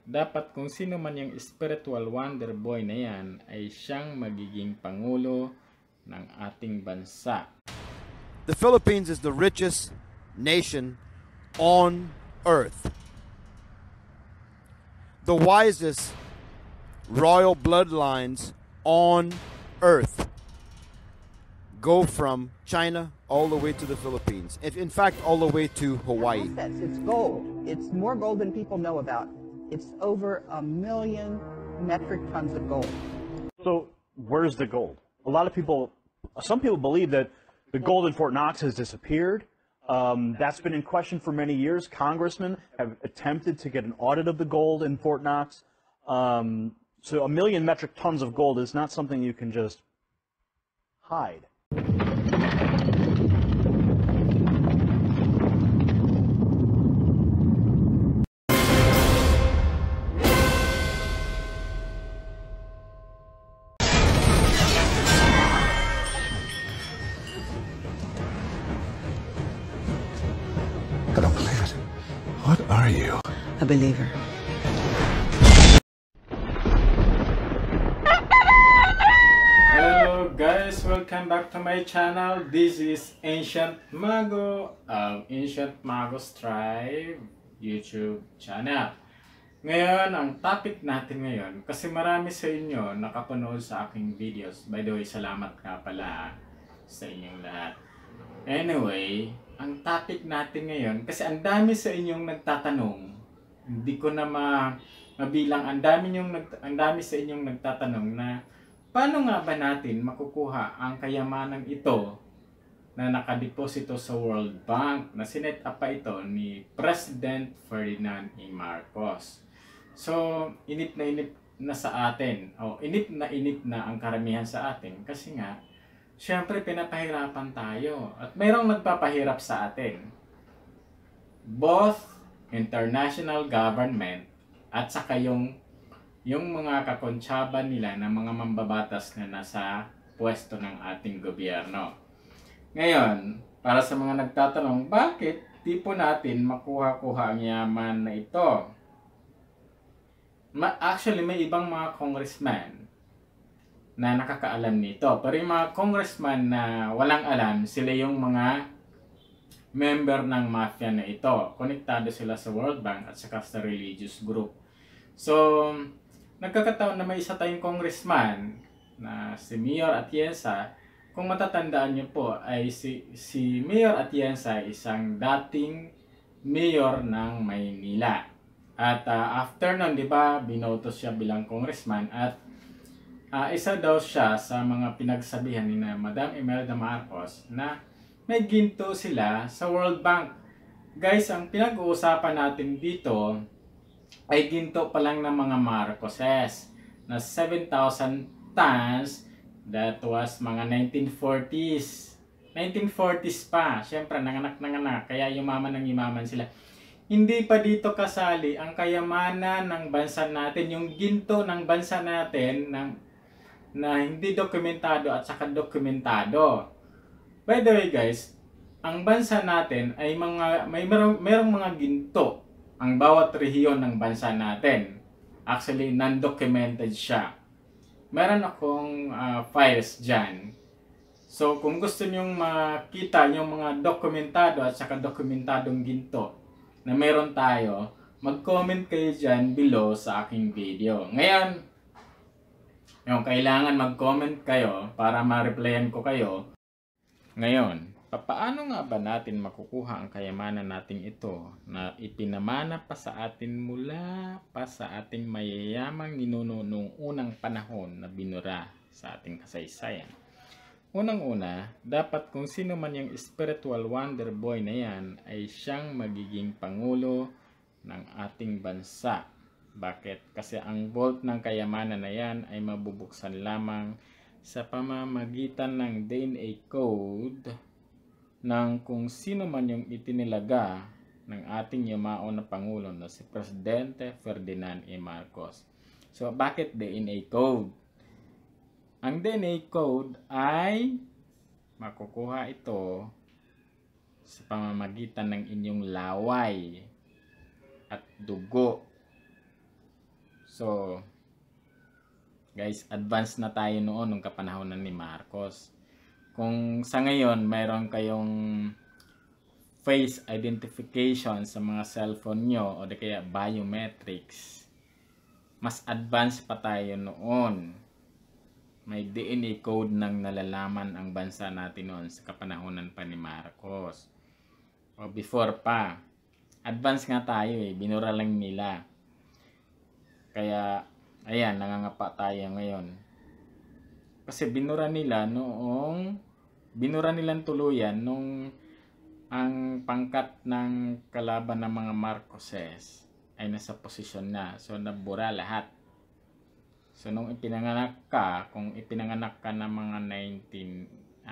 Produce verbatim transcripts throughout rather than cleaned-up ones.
dapat kung sino man yung spiritual wonder boy na yan ay siyang magiging pangulo ng ating bansa. The Philippines is the richest nation on earth. The wisest royal bloodlines on earth go from China all the way to the Philippines. If, in fact, all the way to Hawaii. It's gold. It's more gold than people know about. It's over a million metric tons of gold. So where's the gold? A lot of people, some people believe that the gold in Fort Knox has disappeared. Um, that's been in question for many years. Congressmen have attempted to get an audit of the gold in Fort Knox. Um, so a million metric tons of gold is not something you can just hide. I don't believe it. What are you? A believer. Hello guys, welcome back to my channel. This is Ancient Mago of Ancient Mago's Tribe YouTube channel. Ngayon, ang topic natin ngayon, kasi marami sa inyo nakapanood sa aking videos. By the way, salamat nga pala sa inyong lahat. Anyway, ang topic natin ngayon, kasi ang dami sa inyong nagtatanong, hindi ko na ma mabilang, ang dami, yung, ang dami sa inyong nagtatanong na paano nga ba natin makukuha ang kayamanang ito na nakadeposito sa World Bank na sinet up pa ito ni President Ferdinand E. Marcos. So, inip na inip na sa atin, o inip na inip na ang karamihan sa atin kasi nga, siyempre, pinapahirapan tayo. At mayroong nagpapahirap sa atin. Both international government at saka yung, yung mga kakontsaba nila na mga mambabatas na nasa pwesto ng ating gobyerno. Ngayon, para sa mga nagtatanong, bakit di po natin makuha-kuha ang yaman na ito? Ma actually, may ibang mga congressman na nakakaalam nito. Pero yung mga congressman na walang alam, sila yung mga member ng mafia na ito. Konektado sila sa World Bank at saka sa religious group. So, nagkakataon na may isa tayong congressman na si Mayor Atienza. Kung matatandaan niyo po, ay si, si Mayor Atienza isang dating mayor ng Maynila. At uh, after nun, di ba, binoto siya bilang congressman at Uh, isa daw siya sa mga pinagsabihan ni na Madam Imelda Marcos na may ginto sila sa World Bank. Guys, ang pinag-uusapan natin dito ay ginto pa lang ng mga Marcoses na seven thousand tons. That was mga nineteen forties. nineteen forties pa. Siyempre, nanganak-nanganak. Kaya yumaman ng yumaman sila. Hindi pa dito kasali ang kayamanan ng bansa natin. Yung ginto ng bansa natin ng na hindi dokumentado at saka dokumentado. By the way guys, ang bansa natin ay mga may merong, merong mga ginto ang bawat rehiyon ng bansa natin. Actually, non-documented siya. Meron akong uh, files dyan. So, kung gusto nyong makita yung mga dokumentado at saka dokumentadong ginto na meron tayo, mag-comment kayo dyan below sa aking video. Ngayon, yung kailangan mag-comment kayo para ma-replyan ko kayo. Ngayon, paano nga ba natin makukuha ang kayamanan nating ito na ipinamana pa sa atin mula pa sa ating mayayamang ninuno noong unang panahon na binura sa ating kasaysayan? Unang-una, dapat kung sino man yung spiritual wonder boy na yan ay siyang magiging pangulo ng ating bansa. Bakit? Kasi ang vault ng kayamanan na yan ay mabubuksan lamang sa pamamagitan ng D N A code ng kung sino man yung itinilaga ng ating yumao na Pangulo na si Presidente Ferdinand E. Marcos. So, bakit D N A code? Ang D N A code ay makukuha ito sa pamamagitan ng inyong laway at dugo. So, guys, advance na tayo noon nung kapanahonan ni Marcos. Kung sa ngayon, mayroon kayong face identification sa mga cellphone nyo o di kaya biometrics, mas advanced pa tayo noon. May D N A code nang nalalaman ang bansa natin noon sa kapanahonan pa ni Marcos. O before pa. Advance nga tayo eh. Binura lang nila. Kaya, ayan, nangangapa tayo ngayon. Kasi binura nila noong, binura nilang tuluyan nung ang pangkat ng kalaban ng mga Marcoses ay nasa posisyon na. So, nabura lahat. So, nung ipinanganak ka, kung ipinanganak ka ng mga nineteen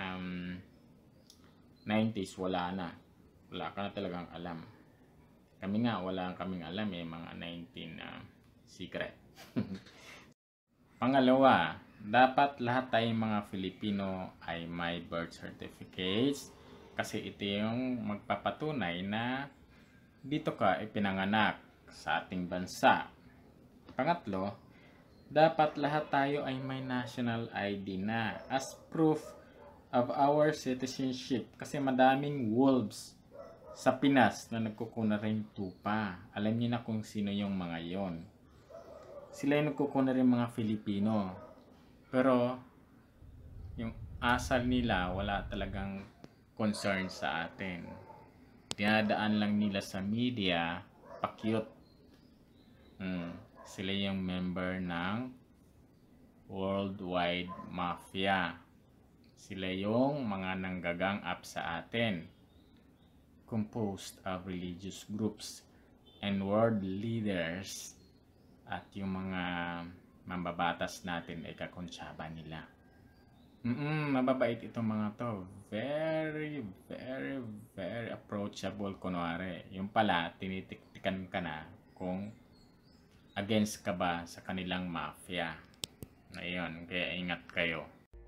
nineties, wala na. Wala ka na talagang alam. Kami nga, wala kaming alam eh, mga nineteen uh, secret. Pangalawa, dapat lahat tayong mga Filipino ay may birth certificates kasi ito yung magpapatunay na dito ka ipinanganak sa ating bansa. Pangatlo, dapat lahat tayo ay may national I D na as proof of our citizenship kasi madaming wolves sa Pinas na nagkukuna rin tupa. Alam niyo na kung sino yung mga yon. Sila yung nagkukuna rin mga Filipino. Pero, yung asal nila, wala talagang concern sa atin. Dinadaan lang nila sa media, pa-cute. Hmm. Sila yung member ng Worldwide Mafia. Sila yung mga nanggagang up sa atin. Composed of religious groups and world leaders at yung mga mambabatas natin ay kakonsyaba nila. Mm-mm, mababait itong mga to. Very, very, very approachable kunwari. Yung pala, tinitiktikan ka na kung against ka ba sa kanilang mafia. Ayun, kaya ingat kayo.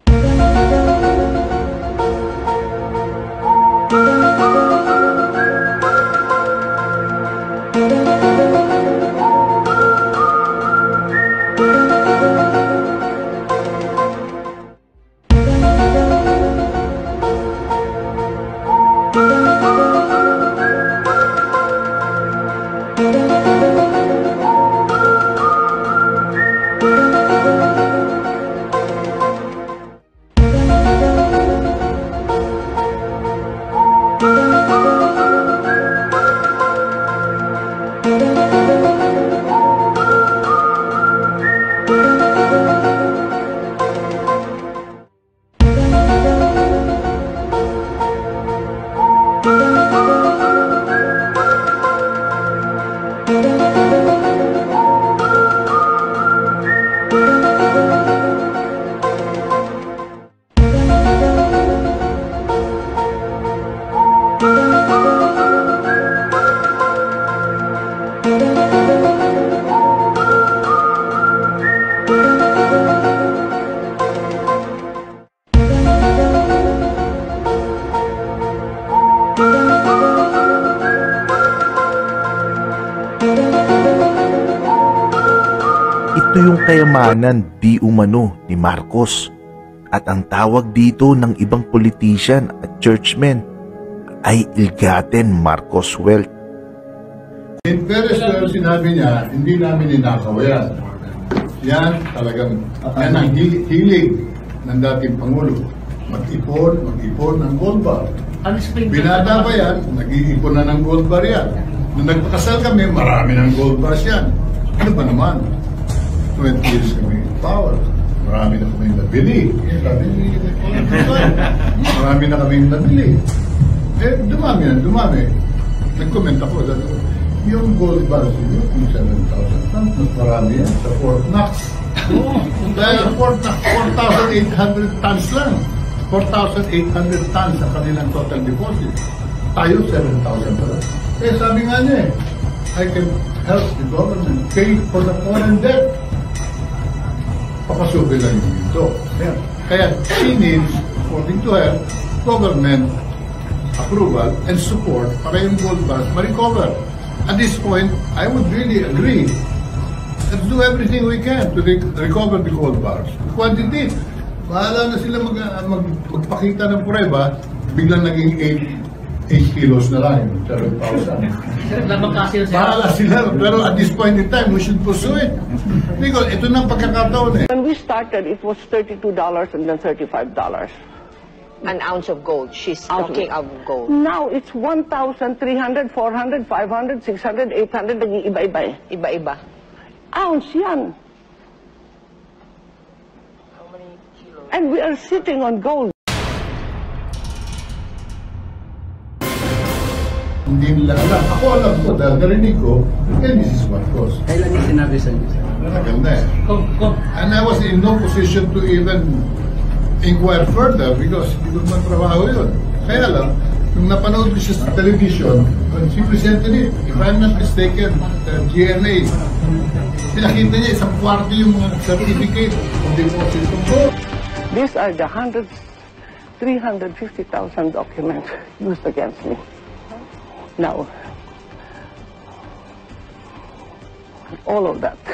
Ito yung kayamanan di umano ni Marcos at ang tawag dito ng ibang politician at churchmen ay ill-gotten Marcos wealth. In fairness, pero sinabi niya, hindi namin ninakaw yan. Yan talagang, yan ang hilig ng dating Pangulo. Mag-ipon, mag-ipon ng gold bar. Binata pa yan, nag-iipon na ng gold bar yan. Nung nagpakasal kami, marami ng gold bars yan. Ano ba naman? twenty years kami in power. Marami na kami nabili. Sabi ni marami na kami nabili. Eh, dumami na, dumami. Nag-comment ako, that, yung gold bars, yung seven thousand tons, mas marami yan sa Fort Knox. Dahil Fort Knox, four thousand eight hundred tons lang. four thousand eight hundred tons sa kanilang total deposit. Tayo, seven thousand pala. Eh, sabi nga niya eh, I can help the government pay for the foreign debt. Papasubi lang yung dito. Kaya, kaya she needs, according to her, government approval and support para yung gold bars ma-recover. At this point, I would really agree let's do everything we can to re- recover the gold bars. Quantity. Bahala na sila mag, mag, magpakita ng prueba, biglang naging eight kilos na lang, seven thousand. Bahala sila, pero at this point in time, we should pursue it. Because ito na pagkakataon eh. When we started, it was thirty-two dollars and then thirty-five dollars. An ounce of gold. She's talking of gold. Now it's one thousand three hundred, four hundred, five hundred, six hundred, eight hundred, naging iba-iba eh. Iba-iba. Ounce yan. How many kilos? And we are sitting on gold. Hindi nila alam. Ako alam ko, dahil narinig ko, eh, this is what cost. Kailan niya sinabi sa inyo? Nanagal na eh. Kom, kom. And I was in no position to even inquire further because hindi ko naman trabaho yun. Kaya lang, nung napanood ko siya sa television, when she presented it, if I'm not mistaken, the G N A, pinakita niya isang kwarto yung mga certificate of deposit of gold. These are the hundreds, three hundred fifty thousand documents used against me. Now, all of that,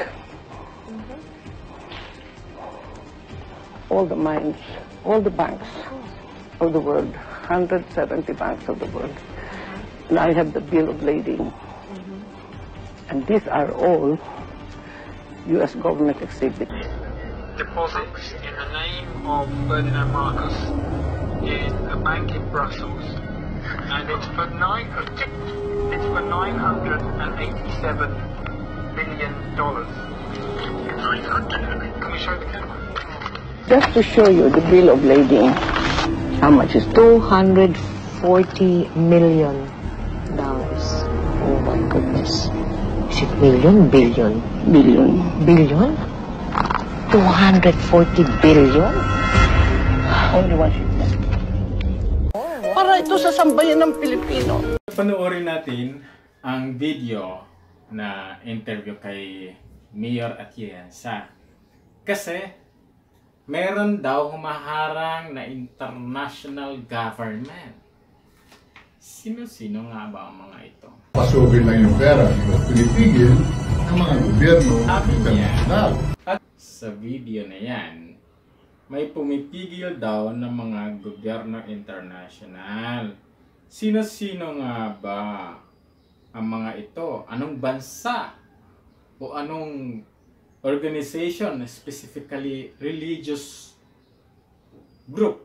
all the mines, all the banks of the world, one hundred seventy banks of the world. And I have the bill of lading. And these are all U S government exhibits. Deposits in the name of Ferdinand Marcos in a bank in Brussels. And it's for nine, it's for nine hundred eighty-seven billion dollars. Nine hundred. Can we show the camera? Just to show you the bill of lading, how much is two hundred forty million dollars. Oh my goodness. Is it million? Billion? billion? Billion? two hundred forty billion? Only one shipment. Para ito sa sambayan ng Pilipino. Panoorin natin ang video na interview kay Mayor Atienza. Kasi meron daw humaharang na international government. Sino-sino nga ba ang mga ito? Pasugin lang yung pera because pinipigil ng mga gobyerno Sabi niya, international. at sa video na yan, may pumipigil daw ng mga gobyerno international. Sino-sino nga ba ang mga ito? Anong bansa? O anong organization, specifically religious group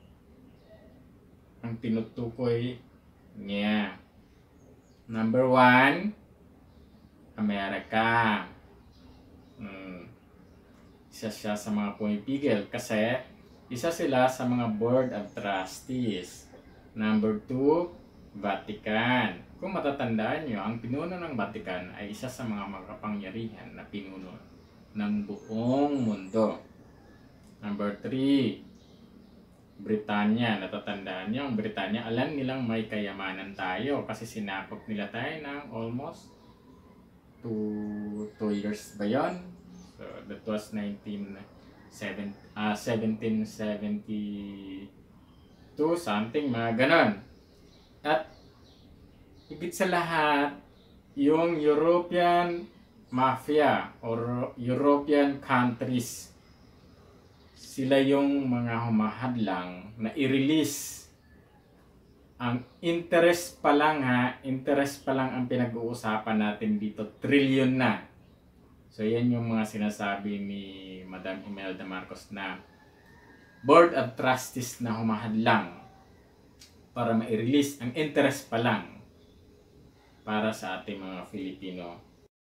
ang tinutukoy niya? Number one, Amerika. Hmm. Isa siya sa mga pumipigil kasi isa sila sa mga board of trustees. Number two, Vatican. Kung matatandaan nyo, ang pinuno ng Vatican ay isa sa mga makapangyarihan na pinuno ng buong mundo. Number three, Britanya. Natatandaan nyo, ang Britanya, alam nilang may kayamanan tayo kasi sinakop nila tayo ng almost two, two years ba yun? So, that was nineteen seventeen seventy-two, something, mga ganon. At higit sa lahat, yung European mafia or European countries, sila yung mga humahadlang na i-release. Ang interest pa lang ha, interest pa lang ang pinag-uusapan natin dito, trillion na. So yan yung mga sinasabi ni Madam Imelda Marcos na Board of Trustees na humahadlang para ma-release ang interest pa lang para sa ating mga Filipino.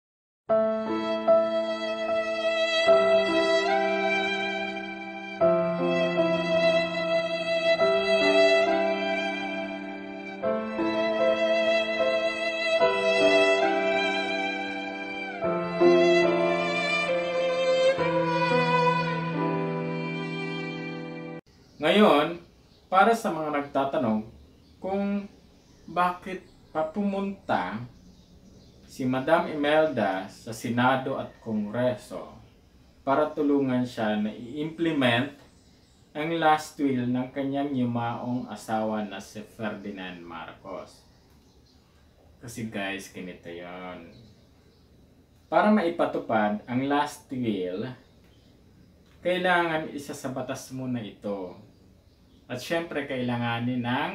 Ngayon, para sa mga nagtatanong kung bakit papumunta si Madam Imelda sa Senado at Kongreso para tulungan siya na i-implement ang last will ng kanyang yumaong asawa na si Ferdinand Marcos. Kasi guys, ganito yun. para maipatupad ang last will, kailangan isa sa batas muna ito. At syempre kailanganin ng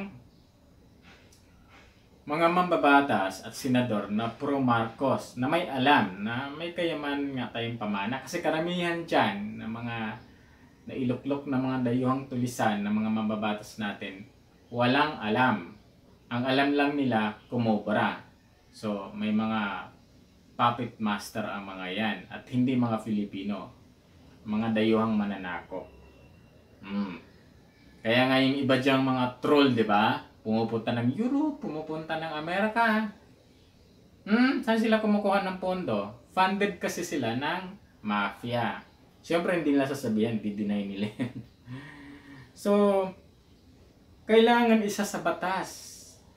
mga mambabatas at senador na pro Marcos na may alam na may kayaman nga tayong pamana. Kasi karamihan dyan na mga nailuklok na mga dayuhang tulisan na mga mambabatas natin, walang alam. Ang alam lang nila, kumobra. So, may mga puppet master ang mga yan. At hindi mga Filipino. Mga dayuhang mananako. Hmm. Kaya nga yung iba dyang mga troll, di ba? Pumupunta ng Europe, pumupunta ng Amerika. Hmm, saan sila kumukuha ng pondo? Funded kasi sila ng mafia. Siyempre hindi nila sasabihan, di-deny nila. So, kailangan isa sa batas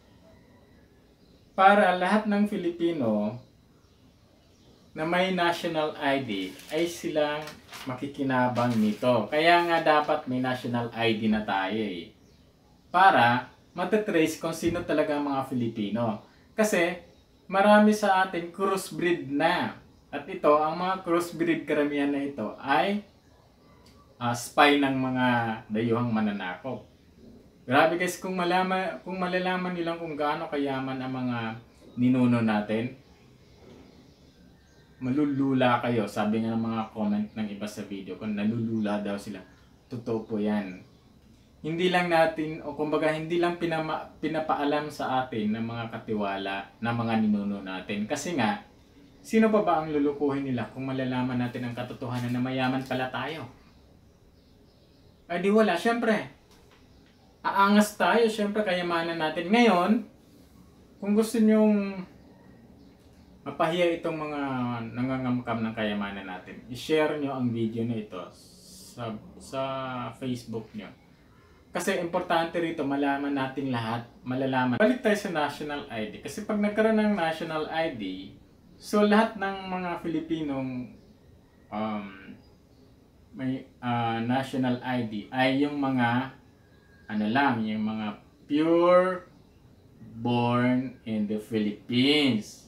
para lahat ng Filipino na may national I D ay silang makikinabang nito. Kaya nga dapat may national I D na tayo eh. Para matatrace kung sino talaga ang mga Filipino. Kasi marami sa atin crossbreed na. At ito, ang mga crossbreed karamihan na ito ay uh, spy ng mga dayuhang mananakop. Grabe guys, kung, malama, kung malalaman nilang kung gaano kayaman ang mga ninuno natin, malulula kayo. Sabi nga ng mga comment ng iba sa video ko, nalulula daw sila. Totoo po yan. Hindi lang natin, o kumbaga hindi lang pinama, pinapaalam sa atin ng mga katiwala ng mga ninuno natin. Kasi nga, sino pa ba ang lulukuhin nila kung malalaman natin ang katotohanan na mayaman pala tayo? Ay di wala, syempre. Aangas tayo, syempre kayamanan natin. Ngayon, kung gusto nyong mapahiya itong mga nangangamkam ng kayamanan natin, i-share nyo ang video na ito sa, sa Facebook nyo. Kasi importante rito, malaman natin lahat, malalaman. Balik tayo sa national I D. Kasi pag nagkaroon ng national I D, so lahat ng mga Filipinong um, may uh, national I D ay yung mga, ano lang, yung mga pure born in the Philippines.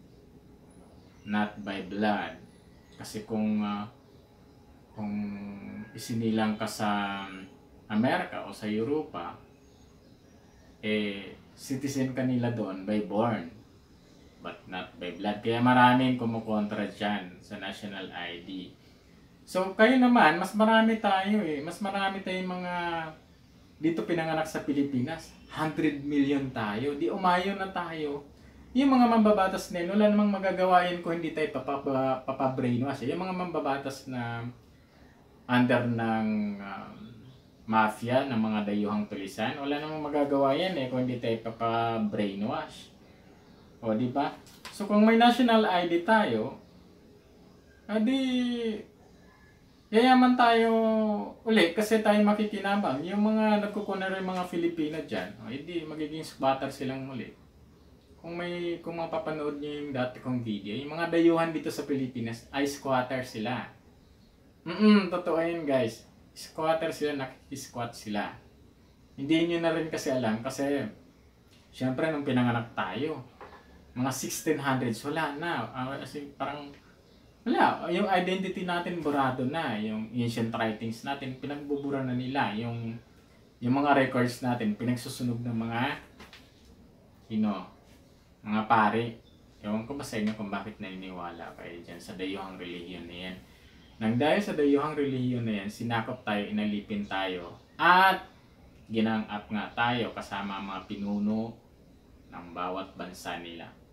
Not by blood. Kasi kung, uh, kung isinilang ka sa Amerika o sa Europa, eh, citizen ka nila doon by born, but not by blood. Kaya maraming kumukontra dyan sa national I D. So, kayo naman, mas marami tayo eh. Mas marami tayong mga dito pinanganak sa Pilipinas. one hundred million tayo. Di umayo na tayo. Yung mga mambabatas na yun, wala namang magagawa yun kung hindi tayo papabrainwash. Yung mga mambabatas na under ng um, mafia ng mga dayuhang tulisan, wala namang magagawa yan eh kung hindi tayo papa-brainwash. O, di ba? So, kung may national I D tayo, adi, yayaman tayo uli kasi tayo makikinabang. Yung mga nagkukunar yung mga Filipino dyan, o, hindi, magiging squatter silang muli. Kung may, kung mapapanood nyo yung dati kong video, yung mga dayuhan dito sa Pilipinas ay squatter sila. Mm-mm, totoo yun guys. Squatter sila, nakikisquat sila. Hindi nyo na rin kasi alam kasi syempre nung pinanganak tayo, mga sixteen hundreds, wala na. Uh, kasi parang, wala. Yung identity natin burado na. Yung ancient writings natin, pinagbubura na nila. Yung, yung mga records natin, pinagsusunog ng mga, you know, mga pari. Ewan ko ba sa inyo kung bakit naniniwala kayo dyan sa dayuhang relihiyon na yan. Nang dahil sa dayuhang relihiyon na yan, sinakop tayo, inalipin tayo, at ginang up nga tayo kasama ang mga pinuno ng bawat bansa nila.